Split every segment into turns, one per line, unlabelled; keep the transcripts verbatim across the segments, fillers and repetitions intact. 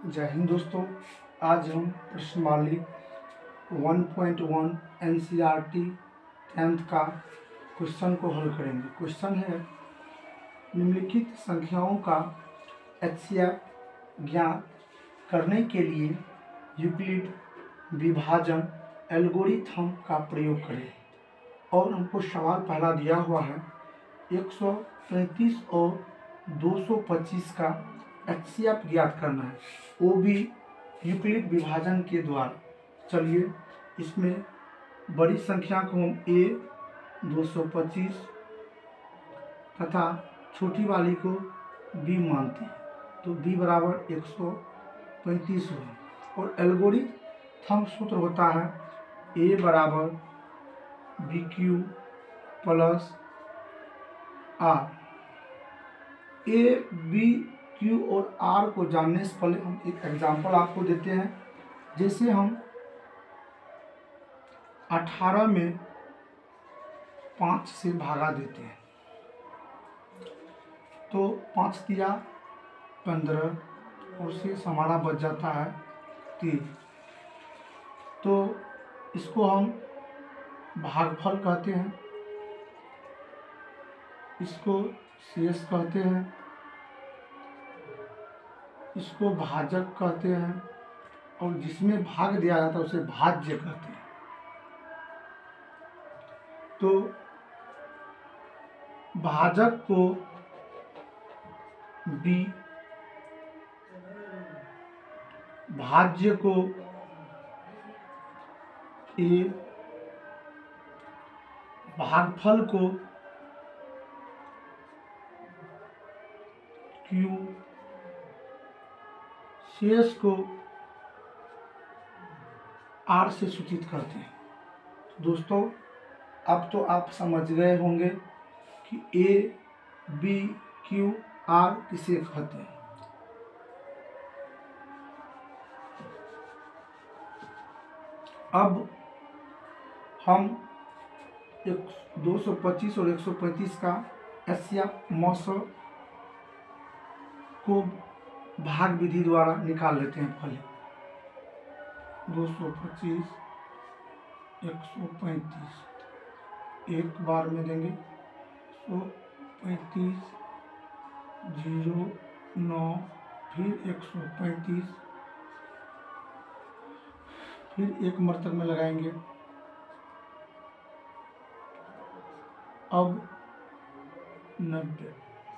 जय हिंद दोस्तों। आज हम प्रश्नमाली one point one N C R T tenth का क्वेश्चन को हल करेंगे। क्वेश्चन है, निम्नलिखित संख्याओं का एचसीएफ ज्ञात करने के लिए यूक्लिड विभाजन एल्गोरिथम का प्रयोग करें। और हमको सवाल पहला दिया हुआ है एक सौ पैंतीस और दो सौ पच्चीस का एचसीएफ ज्ञात करना है, वो भी यूक्लिड विभाजन के द्वारा। चलिए, इसमें बड़ी संख्या को हम ए दो सौ पच्चीस तथा छोटी वाली को बी मानते हैं, तो बी बराबर एक सौ पैंतीस हुआ। और एल्गोरिथम सूत्र होता है ए बराबर B Q plus R. A B Q और आर को जानने से पहले हम एक एग्जांपल आपको देते हैं। जैसे हम अठारह में पाँच से भागा देते हैं तो पाँच दिया पंद्रह और शेष हमारा बच जाता है तीन। तो इसको हम भागफल कहते हैं, इसको शेष कहते हैं, इसको भाजक कहते हैं, और जिसमें भाग दिया जाता है उसे भाज्य कहते हैं। तो भाजक को बी, भाज्य को ए, भागफल को क्यू, शेष को आर से सूचित करते हैं। तो दोस्तों, अब तो आप समझ गए होंगे कि ए बी क्यू आर किसे कहते हैं। अब हम एक दो सौ पच्चीस और एक सौ पैंतीस का एचसीएफ मौसम को भाग विधि द्वारा निकाल लेते हैं। पहले दो सौ पच्चीस एक सौ पैंतीस एक बार में देंगे, सौ पैंतीस जीरो नौ, फिर एक सौ पैंतीस, फिर एक मरतब में लगाएंगे। अब नब्बे,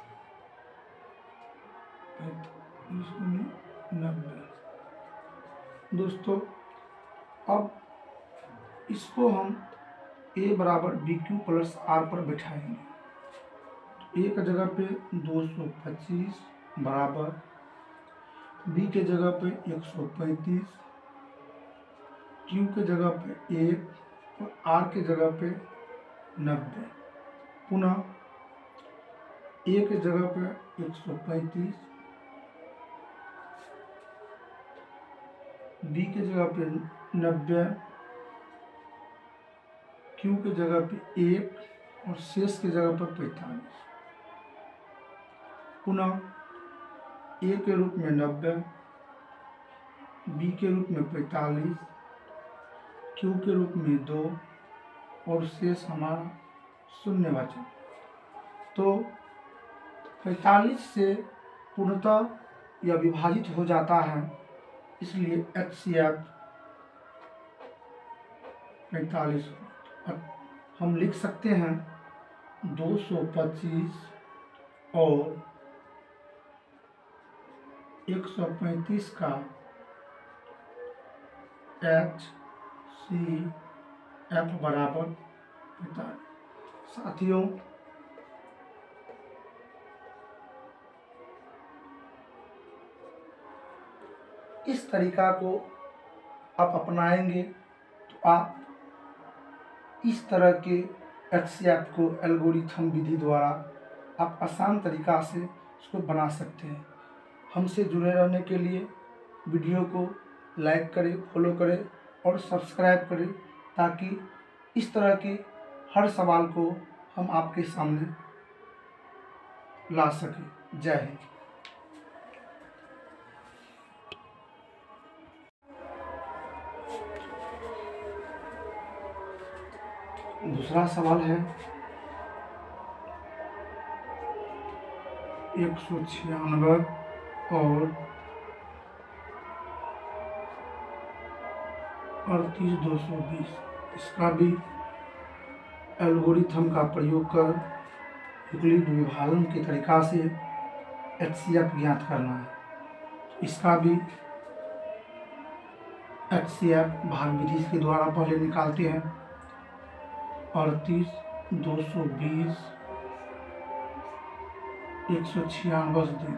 नब्बे। दोस्तों, अब इसको हम ए बराबर बी क्यू प्लस आर पर बैठाएंगे। ए की जगह पे दो सौ पच्चीस बराबर बी के जगह पे एक सौ पैंतीस, क्यू के जगह पे एक और आर के जगह पे नब्बे। पुनः ए के जगह पे एक सौ पैंतीस, बी के जगह पे नब्बे, क्यू के जगह पे एक और शेष के जगह पर पैंतालीस। पुनः ए के रूप में नब्बे, बी के रूप में पैंतालीस, क्यू के रूप में दो और शेष हमारा शून्य बचा। तो पैंतालीस से पूर्णतः यह विभाजित हो जाता है, इसलिए एचसीएफ पैंतालीस। हम लिख सकते हैं दो सौ पच्चीस और एक सौ पैंतीस का एच सी एफ बराबर पैंतालीस। साथियों, इस तरीका को आप अपनाएंगे तो आप इस तरह के एचसीएफ को एल्गोरिथम विधि द्वारा आप आसान तरीका से इसको बना सकते हैं। हमसे जुड़े रहने के लिए वीडियो को लाइक करें, फॉलो करें और सब्सक्राइब करें, ताकि इस तरह के हर सवाल को हम आपके सामने ला सकें। जय हिंद। दूसरा सवाल है एक सौ छियानवे और अड़तीस दो सौ बीस, इसका भी एल्गोरिथम का प्रयोग कर यूक्लिड विभाजन के तरीका से एच सी एफ ज्ञात करना है। इसका भी एच सी एफ भाग विधि के द्वारा पहले निकालते हैं। अड़तीस दो सौ बीस एक सौ छियानवे दिन,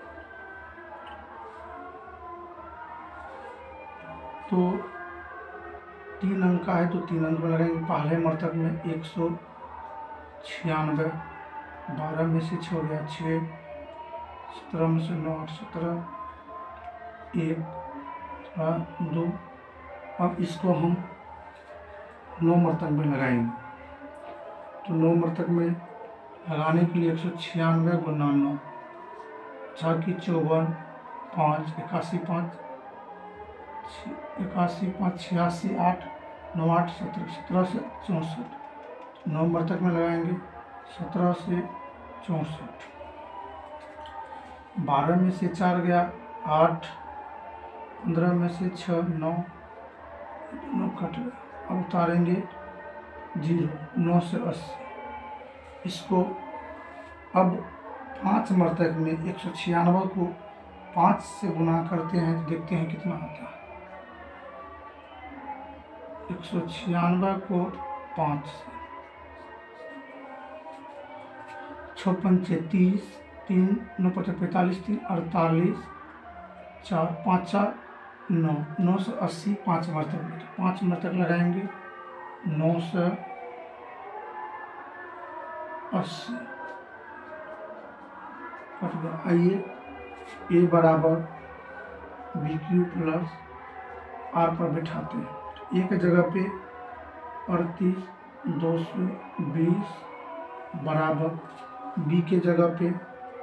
तो तीन अंक का है तो तीन अंक में लगाएंगे। पहले मृतक में एक सौ छियानवे, बारह में से छः हो गया छः, सत्रह में से नौ, सत्रह, एक, दो। अब इसको हम नौ मृतक में लगाएंगे। तो नौ मृतक में लगाने के लिए एक सौ छियानवे गुना नौ, छः की चौवन, पाँच, इक्यासी पाँच इक्यासी पाँच छियासी, आठ, नौ आठ सत्रह, सत्रह से चौंसठ। नौ मृतक में लगाएंगे सत्रह से चौंसठ। बारह में से चार गया आठ, पंद्रह में से छः नौ, नौ कट गया। अब उतारेंगे जीरो, नौ से अस्सी। इसको अब पाँच मृतक में एक सौ छियानवे को पाँच से गुना करते हैं तो देखते हैं कितना आता है। एक सौ छियानवे को पाँच से, छप्पन तीस, तीन नौ पचास पैंतालीस, तीन अड़तालीस, चार पाँच चार नौ, नौ सौ अस्सी। पाँच मृतक में पाँच मृतक लगाएंगे नौ सौ अस्सी। आइए ए बराबर बी क्यू प्लस आर पर बैठाते हैं। एक जगह पे अड़तीस दो सौ बीस बराबर बी के जगह पे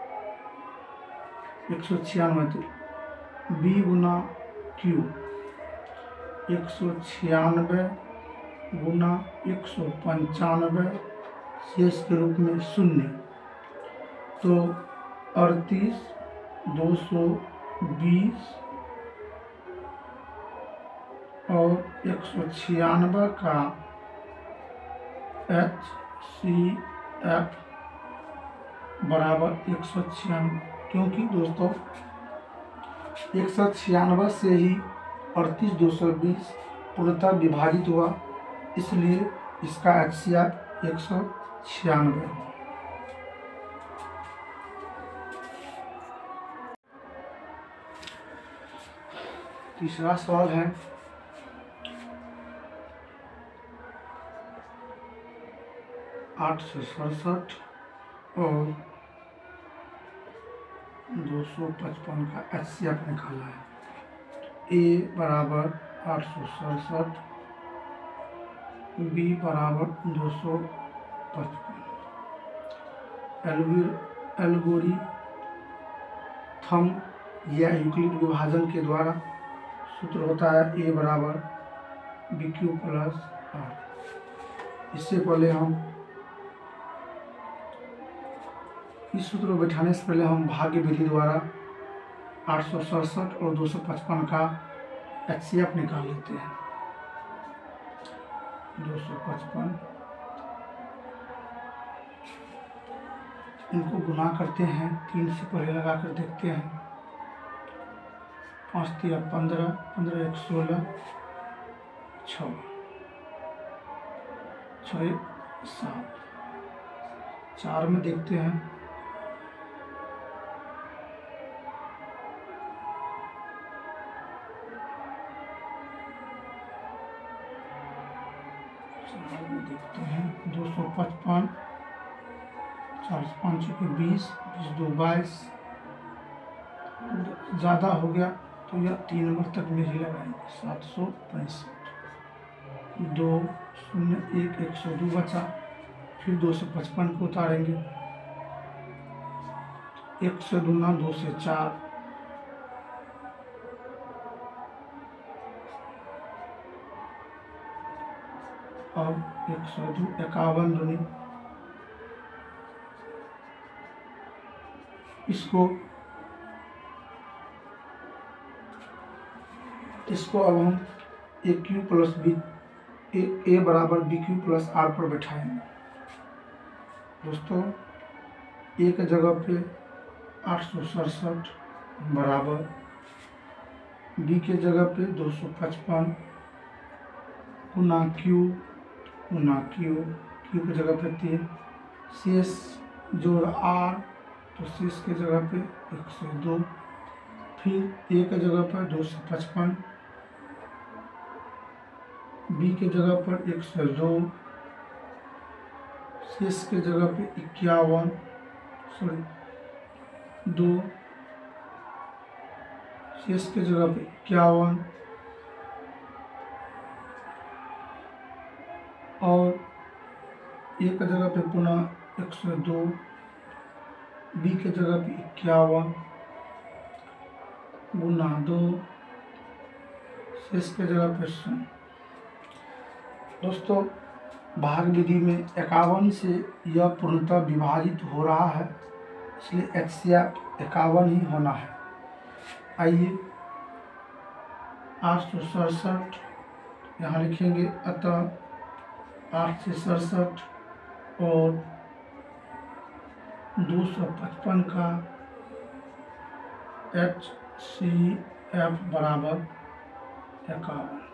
एक सौ छियानवे, बी गुना क्यू एक सौ छियानवे गुना एक सौ पंचानवे शेष के रूप में शून्य। तो अड़तीस दो सौ बीस और एक सौ छियानवे का एच सी एफ बराबर एक सौ छियानवे, क्योंकि दोस्तों एक सौ छियानवे से ही अड़तीस दो सौ बीस पूर्णतः विभाजित हुआ, इसलिए इसका एच सी एफ एक सौ छियानवे। तीसरा सवाल है आठ सौ सड़सठ और दो सौ पचपन का एच सी एफ निकालना है। ए बराबर आठ सौ सड़सठ, बी बराबर दो सौ पचपन। एल्गोरिथम या यूक्लिड विभाजन के द्वारा सूत्र होता है ए बराबर बी क्यू प्लस आर। इससे पहले हम इस सूत्र को बैठाने से पहले हम भाग्य विधि द्वारा आठ सौ सड़सठ और दो सौ पचपन का एच सी एफ निकाल लेते हैं। दो सौ पचपन इनको गुना करते हैं, तीन से पहले लगा कर देखते हैं। पाँच तिया पंद्रह, पंद्रह एक सोलह, छः छः एक सात। चार में देखते हैं देखते हैं दो सौ पचपन, चार पाँच के बीस, बीस दो बाईस। ज़्यादा हो गया तो यह तीन नंबर तक में ही लगाएंगे। सात सौ पैंसठ, दो शून्य एक, एक सौ दो बचा। फिर दो सौ पचपन को उतारेंगे, एक सौ दूना दो से चार, अब एक सौ दो इक्यावन दूनी इसको इसको अब हम A Q plus B A, A बराबर बी क्यू प्लस आर पर बैठाएंगे। दोस्तों ए के जगह पे आठ सौ सड़सठ बराबर बी के जगह पे दो सौ पचपन गुना क्यू गुना क्यू क्यू की जगह पे तीन शेष जोड़ आर तो शेष के जगह पे एक सौ दो फिर ए के जगह पर दो सौ पचपन बी के जगह पर एक सौ दो शेष के जगह पे इक्यावन सॉरी दो शेष के जगह पे इक्यावन और ए के जगह पे पुनः एक सौ दो बी के जगह पे इक्यावन गुना दो शेष के जगह पे शून्य। दोस्तों भाग विधि में इक्यावन से यह पूर्णतः विभाजित हो रहा है, इसलिए एचसीएफ इक्यावन ही होना है। आइए आठ सौ सड़सठ यहाँ लिखेंगे, अतः आठ से सड़सठ और दो सौ पचपन का एच सी एफ बराबर इक्यावन।